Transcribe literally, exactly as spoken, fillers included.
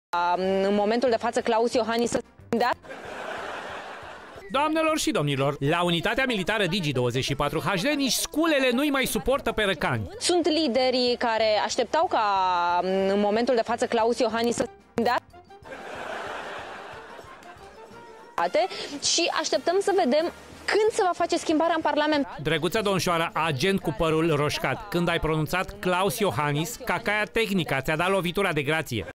în momentul de față Claus Iohannis să dea. Doamnelor și domnilor, la unitatea militară Digi douăzeci și patru H D nici sculele nu-i mai suportă pe răcani. Sunt liderii care așteptau ca în momentul de față Claus Iohannis să dea. Și așteptăm să vedem când se va face schimbarea în Parlament. Drăguța Domnșoară, agent cu părul roșcat, când ai pronunțat Claus Iohannis, cacaia tehnica ți-a dat lovitura de grație.